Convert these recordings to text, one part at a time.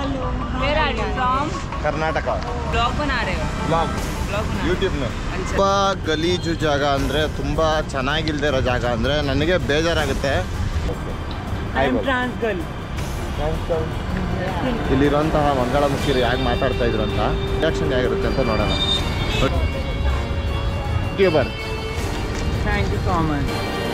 Hello. Where are you from? Karnataka. Vlog बना रहे हो? Vlog YouTube में. ತುಂಬಾ ಗಲೀಜು ಜಾಗ ಅಂದ್ರೆ ತುಂಬಾ ಚೆನ್ನಾಗಿಲ್ಲದೆ ಇರೋ ಜಾಗ ಅಂದ್ರೆ ನನಗೆ ಬೇಜಾರಾಗುತ್ತೆ. I am trans girl. ಇಲ್ಲಿರುವಂತಹ ಮಂಗಳಮುಖಿರು ಯಾಕೆ ಮಾತಾಡ್ತಾ ಇದ್ರು ಅಂತ ರಿಯಾಕ್ಷನ್ ಹೇಗಿರುತ್ತೆ ಅಂತ ನೋಡೋಣ. YouTuber. Thank you so much.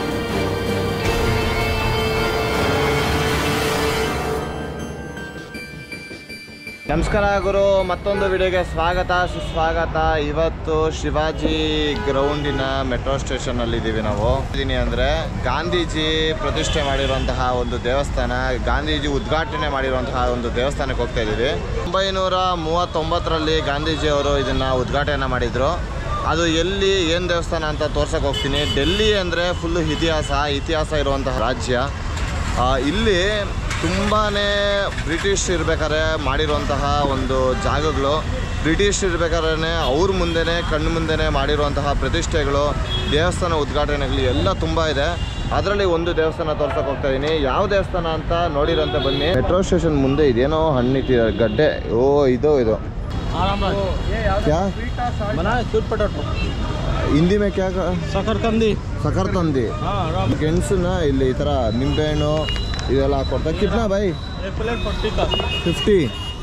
ನಮಸ್ಕಾರ ಗುರು, ಮತ್ತೊಂದು ವಿಡಿಯೋಗೆ ಸ್ವಾಗತ ಸುಸ್ವಾಗತ. ಇವತ್ತು ಶಿವಾಜಿ ಗ್ರೌಂಡಿನ ಮೆಟ್ರೋ ಸ್ಟೇಷನ್ ಅಲ್ಲಿ ಇದ್ದೀವಿ ನಾವು. ಅಂದರೆ ಗಾಂಧೀಜಿ ಪ್ರತಿಷ್ಠೆ ಮಾಡಿರುವಂತಹ ಒಂದು ದೇವಸ್ಥಾನ, ಗಾಂಧೀಜಿ ಉದ್ಘಾಟನೆ ಮಾಡಿರುವಂತಹ ಒಂದು ದೇವಸ್ಥಾನಕ್ಕೆ ಹೋಗ್ತಾ ಇದ್ದೀವಿ. 1939ರಲ್ಲಿ ಗಾಂಧೀಜಿ ಅವರು ಇದನ್ನ ಉದ್ಘಾಟನೆ ಮಾಡಿದ್ರು. ಅದು ಎಲ್ಲಿ ಏನು ದೇವಸ್ಥಾನ ಅಂತ ತೋರ್ಸಕ್ಕೆ ಹೋಗ್ತೀನಿ. ಡೆಲ್ಲಿ ಅಂದರೆ ಫುಲ್ಲು ಇತಿಹಾಸ ಇರುವಂತಹ ರಾಜ್ಯ. ಇಲ್ಲಿ ತುಂಬಾ ಬ್ರಿಟಿಷ್ ಇರ್ಬೇಕಾದ್ರೆ ಮಾಡಿರುವಂತಹ ಒಂದು ಜಾಗಗಳು, ಬ್ರಿಟಿಷ್ ಇರ್ಬೇಕಾದ್ರೆ ಅವ್ರ ಮುಂದೆನೇ ಕಣ್ಣು ಮುಂದೆನೇ ಮಾಡಿರುವಂತಹ ಪ್ರತಿಷ್ಠೆಗಳು, ದೇವಸ್ಥಾನ ಉದ್ಘಾಟನೆಗಳು ಎಲ್ಲ ತುಂಬ ಇದೆ. ಅದರಲ್ಲಿ ಒಂದು ದೇವಸ್ಥಾನ ತೋರ್ಸಕ್ಕೆ ಹೋಗ್ತಾ ಇದ್ದೀನಿ. ಯಾವ ದೇವಸ್ಥಾನ ಅಂತ ನೋಡಿರಂತೆ ಬನ್ನಿ. ಮೆಟ್ರೋ ಸ್ಟೇಷನ್ ಮುಂದೆ ಇದೇನೋ ಹಣ್ಣಿಟ್ಟಿದೆ ಗಡ್ಡೆ. ಓ ಇದು क्या ಹಿಂದಿ ಮೇ ಕ್ಯಾ ಸಕರ್ತಂದಿ ಗೆಣಸನ್ನ ಇಲ್ಲಿ ಈ ಥರ ನಿಂಬೆಹಣ್ಣು ಇದೆಲ್ಲ ಹಾಕೊಡ್ತಾರೆ. ಕಿತ್ನಾ ಬಾಯ್? 50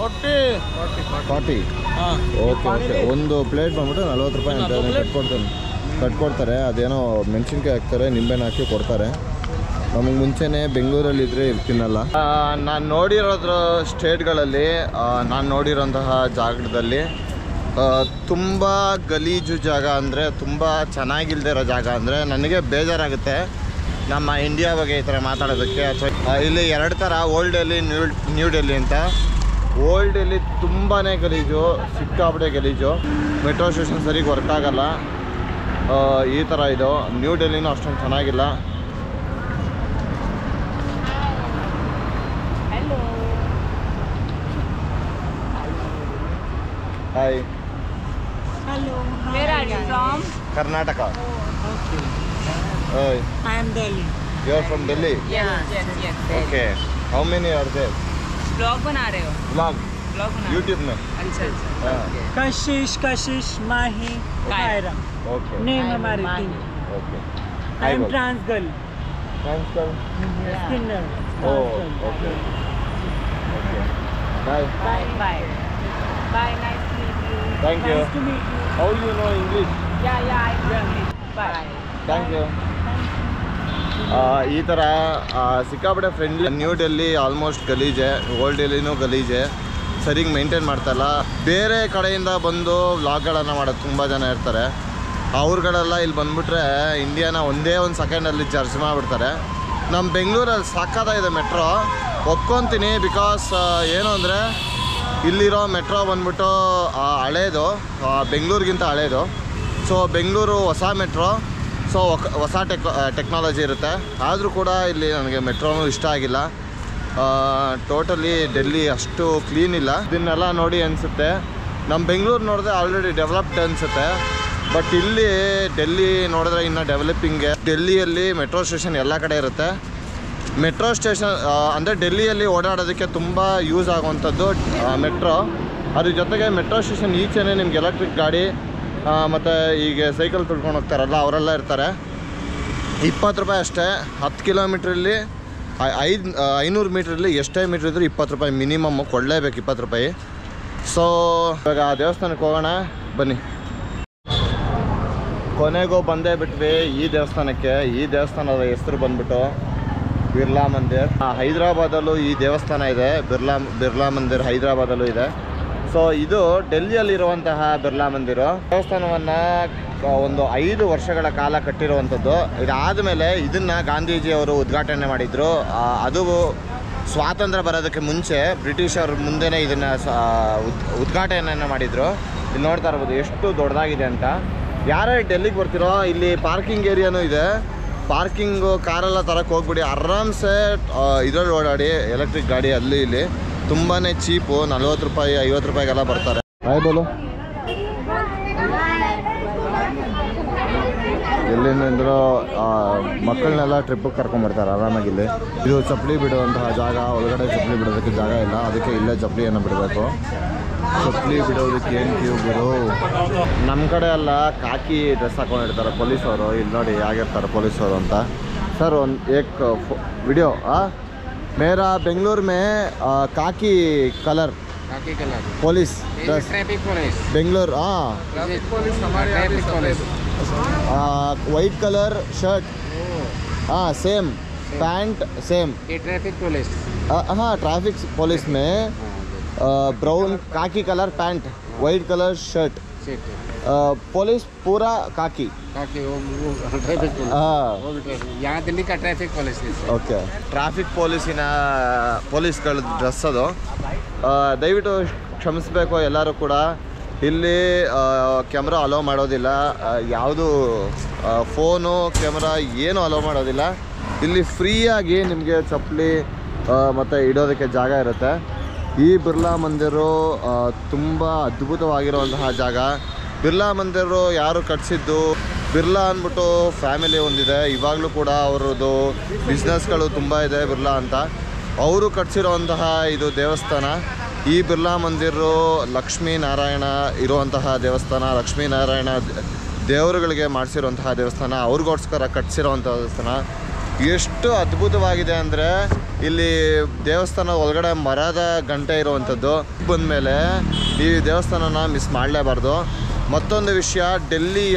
40 ಓಕೆ. ಒಂದು ಪ್ಲೇಟ್ ಬಂದ್ಬಿಟ್ಟು 40 ರೂಪಾಯಿ ಅಂತ ಕಟ್ಕೊಡ್ತಾರೆ. ಅದೇನೋ ಮೆಣಸಿನ್ಕಾಯಿ ಹಾಕ್ತಾರೆ, ನಿಂಬೆಹಣ್ಣು ಹಾಕಿ ಕೊಡ್ತಾರೆ. ನಮಗೆ ಮುಂಚೆನೇ ಬೆಂಗಳೂರಲ್ಲಿದ್ದರೆ ತಿನ್ನಲ್ಲ. ನಾನು ನೋಡಿರೋದ್ರ ಸ್ಟೇಟ್ಗಳಲ್ಲಿ, ನಾನು ನೋಡಿರೋಂತಹ ಜಾಗದಲ್ಲಿ ತುಂಬ ಗಲೀಜು ಜಾಗ ಅಂದರೆ, ತುಂಬ ಚೆನ್ನಾಗಿಲ್ಲದೆ ಇರೋ ಜಾಗ ಅಂದರೆ ನನಗೆ ಬೇಜಾರಾಗುತ್ತೆ ನಮ್ಮ ಇಂಡಿಯಾ ಬಗ್ಗೆ ಈ ಥರ ಮಾತಾಡೋದಕ್ಕೆ. ಅಥವಾ ಇಲ್ಲಿ ಎರಡು ಥರ, ಓಲ್ಡ್ ಡೆಲ್ಲಿ, ನ್ಯೂ ಡೆಲ್ಲಿ ಅಂತ. ಓಲ್ಡ್ ಡೆಲ್ಲಿ ತುಂಬಾ ಗಲೀಜು, ಸಿಕ್ಕಾಪಟ್ಟೆ ಗಲೀಜು. ಮೆಟ್ರೋ ಸ್ಟೇಷನ್ ಸರಿಗೆ ವರ್ಕ್ ಆಗಲ್ಲ, ಈ ಥರ ಇದು. ನ್ಯೂ ಡೆಲ್ಲಿನೂ ಅಷ್ಟೊಂದು ಚೆನ್ನಾಗಿಲ್ಲ. Hi. Hello. Where are you from? Karnataka. Okay. Hi. I am Delhi. You are from Delhi? Yes. Okay. How many are there? Vlog बना रहे हो? Vlog. YouTube में. अच्छा. Kashish, Mahi, Kaira. Okay. Name हमारी तीन. Okay. I am trans girl. Trans girl. Skinner. Oh. Okay. Okay. Bye. Bye. Nice to meet you. Thank you. Nice to meet you. How you know English? Yeah. I know English. Bye. Thank you. ಈ ಥರ ಸಿಕ್ಕಾಪಟ್ಟೆ friendly. New Delhi almost ಗಲೀಜೆ, old ಡೆಲ್ಲಿನೂ ಗಲೀಜೆ, ಸರಿಗೆ maintain ಮಾಡ್ತಾಯಿಲ್ಲ. ಬೇರೆ ಕಡೆಯಿಂದ ಬಂದು ವ್ಲಾಗ್ಗಳನ್ನು ಮಾಡೋದು ತುಂಬ ಜನ ಇರ್ತಾರೆ. ಅವ್ರುಗಳೆಲ್ಲ ಇಲ್ಲಿ ಬಂದುಬಿಟ್ರೆ ಇಂಡಿಯಾನ ಒಂದೇ ಒಂದು ಸೆಕೆಂಡಲ್ಲಿ ಜರ್ಜ್ ಮಾಡಿಬಿಡ್ತಾರೆ. ನಮ್ಮ ಬೆಂಗಳೂರಲ್ಲಿ ಸಾಕಾಗಿದೆ ಮೆಟ್ರೋ, ಒಪ್ಕೊತೀನಿ. ಬಿಕಾಸ್ ಏನು ಅಂದರೆ ಇಲ್ಲಿರೋ ಮೆಟ್ರೋ ಬಂದ್ಬಿಟ್ಟು ಹಳೇದು, ಬೆಂಗಳೂರಿಗಿಂತ ಹಳೇದು. ಸೊ ಬೆಂಗಳೂರು ಹೊಸ ಮೆಟ್ರೋ, ಸೊ ಹೊಸ ಟೆಕ್ನಾಲಜಿ ಇರುತ್ತೆ. ಆದರೂ ಕೂಡ ಇಲ್ಲಿ ನನಗೆ ಮೆಟ್ರೋನು ಇಷ್ಟ ಆಗಿಲ್ಲ. ಟೋಟಲಿ ಡೆಲ್ಲಿ ಅಷ್ಟು ಕ್ಲೀನ್ ಇಲ್ಲ. ಇದನ್ನೆಲ್ಲ ನೋಡಿ ಅನಿಸುತ್ತೆ ನಮ್ಮ ಬೆಂಗಳೂರು ನೋಡಿದ್ರೆ ಆಲ್ರೆಡಿ ಡೆವಲಪ್ಡ್ ಅನಿಸುತ್ತೆ. ಬಟ್ ಇಲ್ಲಿ ಡೆಲ್ಲಿ ನೋಡಿದ್ರೆ ಇನ್ನೂ ಡೆವಲಪಿಂಗ್ಗೆ. ಡೆಲ್ಲಿಯಲ್ಲಿ ಮೆಟ್ರೋ ಸ್ಟೇಷನ್ ಎಲ್ಲ ಕಡೆ ಇರುತ್ತೆ. ಮೆಟ್ರೋ ಸ್ಟೇಷನ್ ಅಂದರೆ ಡೆಲ್ಲಿಯಲ್ಲಿ ಓಡಾಡೋದಕ್ಕೆ ತುಂಬ ಯೂಸ್ ಆಗುವಂಥದ್ದು ಮೆಟ್ರೋ. ಅದ್ರ ಜೊತೆಗೆ ಮೆಟ್ರೋ ಸ್ಟೇಷನ್ ಈಚೆನೇ ನಿಮ್ಗೆ ಎಲೆಕ್ಟ್ರಿಕ್ ಗಾಡಿ ಮತ್ತು ಈಗ ಸೈಕಲ್ ತುಳ್ಕೊಂಡು ಹೋಗ್ತಾರಲ್ಲ ಅವರೆಲ್ಲ ಇರ್ತಾರೆ. 20 ರೂಪಾಯಿ ಅಷ್ಟೇ. 10 ಕಿಲೋಮೀಟ್ರಲ್ಲಿ 500 ಮೀಟ್ರಲ್ಲಿ ಎಷ್ಟೇ ಮೀಟ್ರ್ ಇದ್ದರೂ 20 ರೂಪಾಯಿ ಮಿನಿಮಮ್ ಕೊಡಲೇಬೇಕು, 20 ರೂಪಾಯಿ. ಸೊ ಇವಾಗ ಆ ದೇವಸ್ಥಾನಕ್ಕೆ ಹೋಗೋಣ ಬನ್ನಿ. ಕೊನೆಗೂ ಬಂದೇ ಬಿಟ್ವಿ ಈ ದೇವಸ್ಥಾನಕ್ಕೆ. ಈ ದೇವಸ್ಥಾನದ ಹೆಸರು ಬಂದ್ಬಿಟ್ಟು ಬಿರ್ಲಾ ಮಂದಿರ್. ಹೈದರಾಬಾದಲ್ಲೂ ಈ ದೇವಸ್ಥಾನ ಇದೆ. ಬಿರ್ಲಾ ಮಂದಿರ್ ಹೈದರಾಬಾದಲ್ಲೂ ಇದೆ. ಸೊ ಇದು ಡೆಲ್ಲಿಯಲ್ಲಿರುವಂತಹ ಬಿರ್ಲಾ ಮಂದಿರು. ದೇವಸ್ಥಾನವನ್ನು ಒಂದು 5 ವರ್ಷಗಳ ಕಾಲ ಕಟ್ಟಿರುವಂಥದ್ದು. ಇದಾದಮೇಲೆ ಇದನ್ನು ಗಾಂಧೀಜಿಯವರು ಉದ್ಘಾಟನೆ ಮಾಡಿದರು. ಅದು ಸ್ವಾತಂತ್ರ್ಯ ಬರೋದಕ್ಕೆ ಮುಂಚೆ ಬ್ರಿಟಿಷರ ಮುಂದೆನೇ ಇದನ್ನು ಉದ್ಘಾಟನೆಯನ್ನು ಮಾಡಿದರು. ಇಲ್ಲಿ ನೋಡ್ತಾ ಇರ್ಬೋದು ಎಷ್ಟು ದೊಡ್ಡದಾಗಿದೆ ಅಂತ. ಯಾರ್ಯಾರು ಡೆಲ್ಲಿಗೆ ಬರ್ತಿರೋ ಇಲ್ಲಿ ಪಾರ್ಕಿಂಗ್ ಏರಿಯಾನೂ ಇದೆ. ಪಾರ್ಕಿಂಗು ಕಾರೆಲ್ಲ ತರಕ್ಕೆ ಹೋಗ್ಬಿಡಿ, ಆರಾಮ್ಸೆ ಇದರಲ್ಲಿ ಓಡಾಡಿ. ಎಲೆಕ್ಟ್ರಿಕ್ ಗಾಡಿ ಅಲ್ಲಿ ಇಲ್ಲಿ ತುಂಬಾ ಚೀಪು, 40 ರೂಪಾಯಿ 50 ರೂಪಾಯಿಗೆಲ್ಲ ಬರ್ತಾರೆ. ಹಾಯ್ ಬೋಲು. ಎಲ್ಲಿಂದ್ರೂ ಮಕ್ಕಳನ್ನೆಲ್ಲ ಟ್ರಿಪ್ಪಿಗೆ ಕರ್ಕೊಂಡ್ಬರ್ತಾರೆ ಆರಾಮಾಗಿ ಇಲ್ಲಿ. ಇದು ಚಪ್ಪಲಿ ಬಿಡುವಂತಹ ಜಾಗ, ಒಳಗಡೆ ಚಪ್ಪಲಿ ಬಿಡೋದಕ್ಕೆ ಜಾಗ ಇಲ್ಲ, ಅದಕ್ಕೆ ಇಲ್ಲೇ ಚಪ್ಪಲಿಯನ್ನು ಬಿಡಬೇಕು. ಚಪ್ಪಲಿ ಬಿಡೋದಕ್ಕೆ ಏನು ಕ್ಯೂ ಬಿಡು. ನಮ್ಮ ಕಡೆ ಎಲ್ಲ ಕಾಕಿ ಡ್ರೆಸ್ ಹಾಕೊಂಡಿರ್ತಾರೆ ಪೊಲೀಸವರು. ಇಲ್ಲಿ ನೋಡಿ ಹೇಗಿರ್ತಾರೆ ಪೊಲೀಸವರು ಅಂತ. ಸರ್ एक वीडियो मेरा बेंगलोर में काकी colour police traffic police Bangalore traffic police हमारे police white colour shirt same pant same ये ट्रैफिक पुलिस हाँ ट्रैफिक पुलिस में ब्राउन काकी colour pant white colour shirt police पूरा काकी वो ट्रैफिक पुलिस यहाँ दिल्ली का ट्रैफिक पुलिस ಓಕೆ ಟ್ರಾಫಿಕ್ ಪೊಲೀಸಿನ ಪೊಲೀಸ್ಗಳ ಡ್ರೆಸ್ ಅದು. ದಯವಿಟ್ಟು ಕ್ಷಮಿಸಬೇಕು ಎಲ್ಲರೂ ಕೂಡ. ಇಲ್ಲಿ ಕ್ಯಾಮ್ರಾ ಅಲೋ ಮಾಡೋದಿಲ್ಲ, ಯಾವುದು ಫೋನು ಕ್ಯಾಮ್ರಾ ಏನು ಅಲೋ ಮಾಡೋದಿಲ್ಲ. ಇಲ್ಲಿ ಫ್ರೀಯಾಗಿ ನಿಮಗೆ ಚಪ್ಪಲಿ ಮತ್ತು ಇಡೋದಕ್ಕೆ ಜಾಗ ಇರುತ್ತೆ. ಈ ಬಿರ್ಲಾ ಮಂದಿರು ತುಂಬ ಅದ್ಭುತವಾಗಿರುವಂತಹ ಜಾಗ. ಬಿರ್ಲಾ ಮಂದಿರು ಯಾರು ಕಟ್ಸಿದ್ದು, ಬಿರ್ಲಾ ಅಂದ್ಬಿಟ್ಟು ಫ್ಯಾಮಿಲಿ ಒಂದಿದೆ, ಇವಾಗಲೂ ಕೂಡ ಅವರದ್ದು ಬಿಸ್ನೆಸ್ಗಳು ತುಂಬ ಇದೆ ಬಿರ್ಲಾ ಅಂತ. ಅವರು ಕಟ್ಸಿರೋಂತಹ ಇದು ದೇವಸ್ಥಾನ. ಈ ಬಿರ್ಲಾ ಮಂದಿರು ಲಕ್ಷ್ಮೀ ನಾರಾಯಣ ಇರುವಂತಹ ದೇವಸ್ಥಾನ. ಲಕ್ಷ್ಮೀ ನಾರಾಯಣ ದೇವರುಗಳಿಗೆ ಮಾಡಿಸಿರುವಂತಹ ದೇವಸ್ಥಾನ, ಅವ್ರಿಗೋಸ್ಕರ ಕಟ್ಸಿರೋವಂಥ ದೇವಸ್ಥಾನ. ಎಷ್ಟು ಅದ್ಭುತವಾಗಿದೆ ಅಂದರೆ ಇಲ್ಲಿ ದೇವಸ್ಥಾನ ಒಳಗಡೆ ಮರದ ಗಂಟೆ ಇರುವಂಥದ್ದು. ಬಂದಮೇಲೆ ಈ ದೇವಸ್ಥಾನನ ಮಿಸ್ ಮಾಡಲೇಬಾರ್ದು. ಮತ್ತೊಂದು ವಿಷಯ, ಡೆಲ್ಲಿಯ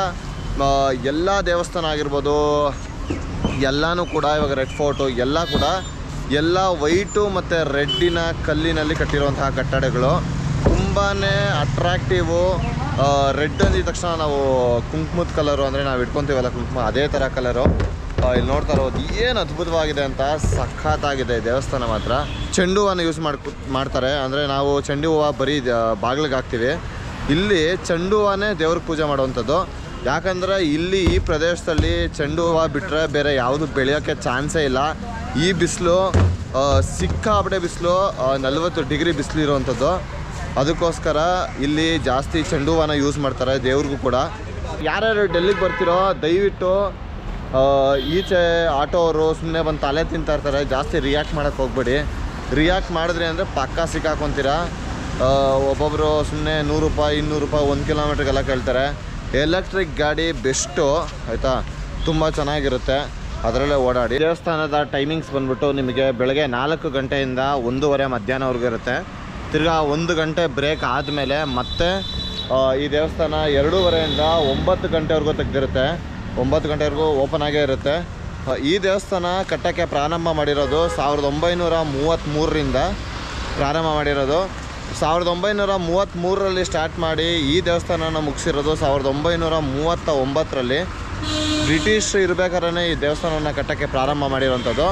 ಎಲ್ಲ ದೇವಸ್ಥಾನ ಆಗಿರ್ಬೋದು ಎಲ್ಲನೂ ಕೂಡ ಇವಾಗ ರೆಡ್ ಫೋರ್ಟು ಎಲ್ಲ ಕೂಡ ಎಲ್ಲ ವೈಟು ಮತ್ತು ರೆಡ್ಡಿನ ಕಲ್ಲಿನಲ್ಲಿ ಕಟ್ಟಿರುವಂತಹ ಕಟ್ಟಡಗಳು ತುಂಬಾ ಅಟ್ರಾಕ್ಟಿವು. ರೆಡ್ ಅಂದಿದ ತಕ್ಷಣ ನಾವು ಕುಂಕುಮದ ಕಲರು ಅಂದರೆ ನಾವು ಇಟ್ಕೊತೀವಲ್ಲ ಕುಂಕುಮ, ಅದೇ ಥರ ಕಲರು. ಇಲ್ಲಿ ನೋಡ್ತಾ ಇರೋದು ಏನು ಅದ್ಭುತವಾಗಿದೆ ಅಂತ. ಸಖತ್ತಾಗಿದೆ ದೇವಸ್ಥಾನ ಮಾತ್ರ. ಚೆಂಡು ಹೂವನ್ನು ಯೂಸ್ ಮಾಡ್ತಾರೆ. ಅಂದರೆ ನಾವು ಚೆಂಡು ಹೂವು ಬರೀ ಬಾಗಿಲಿಗೆ ಹಾಕ್ತೀವಿ. ಇಲ್ಲಿ ಚೆಂಡು ಹೂವನ್ನೇ ದೇವ್ರಿಗೆ ಪೂಜೆ ಮಾಡುವಂಥದ್ದು. ಯಾಕಂದರೆ ಇಲ್ಲಿ ಈ ಪ್ರದೇಶದಲ್ಲಿ ಚೆಂಡು ಹೂವು ಬಿಟ್ಟರೆ ಬೇರೆ ಯಾವುದು ಬೆಳೆಯೋಕ್ಕೆ ಚಾನ್ಸೇ ಇಲ್ಲ. ಈ ಬಿಸಿಲು ಸಿಕ್ಕಾಪಟ್ಟೆ ಬಿಸಿಲು, 40 ಡಿಗ್ರಿ ಬಿಸಿಲು ಇರುವಂಥದ್ದು. ಅದಕ್ಕೋಸ್ಕರ ಇಲ್ಲಿ ಜಾಸ್ತಿ ಚೆಂಡು ಹೂವನ್ನ ಯೂಸ್ ಮಾಡ್ತಾರೆ ದೇವ್ರಿಗೂ ಕೂಡ. ಯಾರ್ಯಾರು ಡೆಲ್ಲಿಗೆ ಬರ್ತಿರೋ ದಯವಿಟ್ಟು ಈಚೆ ಆಟೋ ಅವರು ಸುಮ್ಮನೆ ಬಂದು ತಲೆ ತಿಂತಾ ಇರ್ತಾರೆ. ಜಾಸ್ತಿ ರಿಯಾಕ್ಟ್ ಮಾಡೋಕ್ಕೆ ಹೋಗ್ಬೇಡಿ. ರಿಯಾಕ್ಟ್ ಮಾಡಿದ್ರಿ ಅಂದರೆ ಪಕ್ಕಾ ಸಿಕ್ಕಾಕೊತೀರಾ. ಒಬ್ಬೊಬ್ಬರು ಸುಮ್ಮನೆ 100 ರೂಪಾಯಿ 200 ರೂಪಾಯಿ 1 ಕಿಲೋಮೀಟ್ರಿಗೆಲ್ಲ ಕೇಳ್ತಾರೆ. ಎಲೆಕ್ಟ್ರಿಕ್ ಗಾಡಿ ಬೆಸ್ಟು ಆಯಿತಾ, ತುಂಬ ಚೆನ್ನಾಗಿರುತ್ತೆ, ಅದರಲ್ಲೇ ಓಡಾಡಿ. ದೇವಸ್ಥಾನದ ಟೈಮಿಂಗ್ಸ್ ಬಂದ್ಬಿಟ್ಟು ನಿಮಗೆ ಬೆಳಗ್ಗೆ 4 ಗಂಟೆಯಿಂದ 1:30 ಮಧ್ಯಾಹ್ನವರೆಗೂ ಇರುತ್ತೆ. ತಿರ್ಗಾ 1 ಗಂಟೆ ಬ್ರೇಕ್ ಆದಮೇಲೆ ಮತ್ತೆ ಈ ದೇವಸ್ಥಾನ 2:30ಯಿಂದ 9 ಗಂಟೆವರೆಗೂ ತೆಗೆದಿರುತ್ತೆ. 9 ಗಂಟೆವರೆಗೂ ಓಪನ್ ಆಗೇ ಇರುತ್ತೆ. ಈ ದೇವಸ್ಥಾನ ಕಟ್ಟೋಕ್ಕೆ ಪ್ರಾರಂಭ ಮಾಡಿರೋದು 1933ರಿಂದ ಪ್ರಾರಂಭ ಮಾಡಿರೋದು. 1933ರಲ್ಲಿ ಸ್ಟಾರ್ಟ್ ಮಾಡಿ ಈ ದೇವಸ್ಥಾನನ ಮುಗಿಸಿರೋದು 1939ರಲ್ಲಿ. ಬ್ರಿಟಿಷ್ ಇರಬೇಕಾದ್ರೆ ಈ ದೇವಸ್ಥಾನವನ್ನು ಕಟ್ಟೋಕ್ಕೆ ಪ್ರಾರಂಭ ಮಾಡಿರೋಂಥದ್ದು.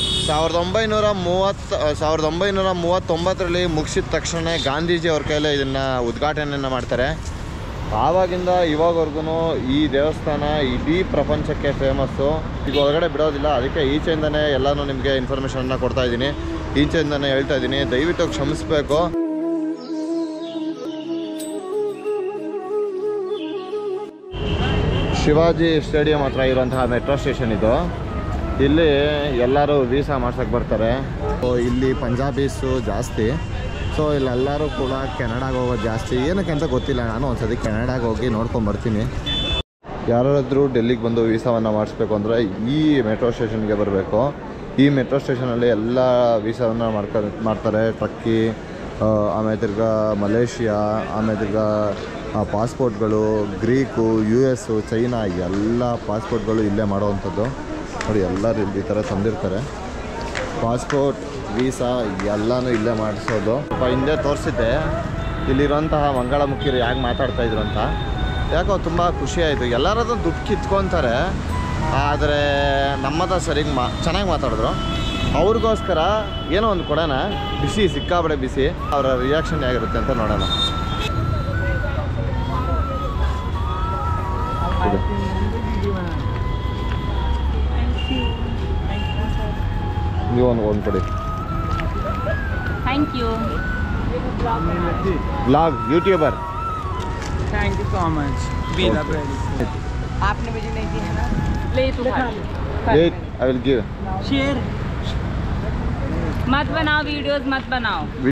1939ರಲ್ಲಿ ಮುಗಿಸಿದ ತಕ್ಷಣ ಗಾಂಧೀಜಿ ಅವ್ರ ಕೈಲೇ ಇದನ್ನು ಉದ್ಘಾಟನೆಯನ್ನು ಮಾಡ್ತಾರೆ. ಆವಾಗಿಂದ ಇವಾಗವರೆಗೂ ಈ ದೇವಸ್ಥಾನ ಇಡೀ ಪ್ರಪಂಚಕ್ಕೆ ಫೇಮಸ್ಸು. ಈಗ ಒಳಗಡೆ ಬಿಡೋದಿಲ್ಲ, ಅದಕ್ಕೆ ಈಚೆಯಿಂದನೇ ಎಲ್ಲನೂ ನಿಮಗೆ ಇನ್ಫಾರ್ಮೇಷನ್ನ ಕೊಡ್ತಾಯಿದ್ದೀನಿ, ಈಚೆಯಿಂದನೇ ಹೇಳ್ತಾ ಇದ್ದೀನಿ. ದಯವಿಟ್ಟು ಕ್ಷಮಿಸಬೇಕು. ಶಿವಾಜಿ ಸ್ಟೇಡಿಯಂ ಹತ್ರ ಇರುವಂತಹ ಮೆಟ್ರೋ ಸ್ಟೇಷನ್ ಇದು. ಇಲ್ಲಿ ಎಲ್ಲರೂ ವೀಸಾ ಮಾಡ್ಸೋಕ್ಕೆ ಬರ್ತಾರೆ. ಇಲ್ಲಿ ಪಂಜಾಬೀಸು ಜಾಸ್ತಿ. ಸೊ ಇಲ್ಲೆಲ್ಲರೂ ಕೂಡ ಕೆನಡಾಗೆ ಹೋಗೋದು ಜಾಸ್ತಿ. ಏನಕ್ಕೆ ಅಂತ ಗೊತ್ತಿಲ್ಲ, ನಾನು ಒಂದ್ಸತಿ ಕೆನಡಾಗೆ ಹೋಗಿ ನೋಡ್ಕೊಂಬರ್ತೀನಿ. ಯಾರಾದರೂ ಡೆಲ್ಲಿಗೆ ಬಂದು ವೀಸಾವನ್ನು ಮಾಡಿಸ್ಬೇಕು ಅಂದರೆ ಈ ಮೆಟ್ರೋ ಸ್ಟೇಷನ್ಗೆ ಬರಬೇಕು. ಈ ಮೆಟ್ರೋ ಸ್ಟೇಷನಲ್ಲಿ ಎಲ್ಲ ವೀಸಾವನ್ನು ಮಾಡ್ತಾರೆ. ಟರ್ಕಿ, ಆಮೇಲೆ ತಿರ್ಗಾ ಮಲೇಷಿಯಾ, ಆಮೇಲೆ ತಿರ್ಗಾ ಪಾಸ್ಪೋರ್ಟ್ಗಳು, ಗ್ರೀಕು, US, ಚೈನಾ ಎಲ್ಲ ಪಾಸ್ಪೋರ್ಟ್ಗಳು ಇಲ್ಲೇ ಮಾಡೋವಂಥದ್ದು. ನೋಡಿ ಎಲ್ಲರೂ ಇಲ್ಲಿ ಈ ಥರ ತಂದಿರ್ತಾರೆ. ಪಾಸ್ಪೋರ್ಟ್, ವೀಸಾ ಎಲ್ಲನೂ ಇಲ್ಲೇ ಮಾಡಿಸೋದು. ಹಿಂದೆ ತೋರಿಸಿದ್ದೆ ಇಲ್ಲಿರೋಂತಹ ಮಂಗಳಮುಖಿರು ಹೇಗೆ ಮಾತಾಡ್ತಾಯಿದ್ರು ಅಂತ. ಯಾಕೋ ತುಂಬ ಖುಷಿಯಾಯಿತು. ಎಲ್ಲರದ್ದು ದುಡ್ಡು ಕಿತ್ಕೊತಾರೆ, ಆದರೆ ನಮ್ಮದ ಸರಿಗೆ ಚೆನ್ನಾಗಿ ಮಾತಾಡಿದ್ರು. ಅವ್ರಿಗೋಸ್ಕರ ಏನೋ ಒಂದು ಕೊಡೋಣ. ಬಿಸಿ, ಸಿಕ್ಕಾಬಡೆ ಬಿಸಿ. ಅವರ ರಿಯಾಕ್ಷನ್ ಹೇಗಿರುತ್ತೆ ಅಂತ ನೋಡೋಣ. ನೀವು ಒಂದು ಕೊಡಿ. Thank you. Vlog, YouTuber. Thank you so much. Be the best. आपने मुझे नहीं दी है ना ले तू खा ले। Wait, I will give. शेर मत बनाओ वीडियोस मत बनाओ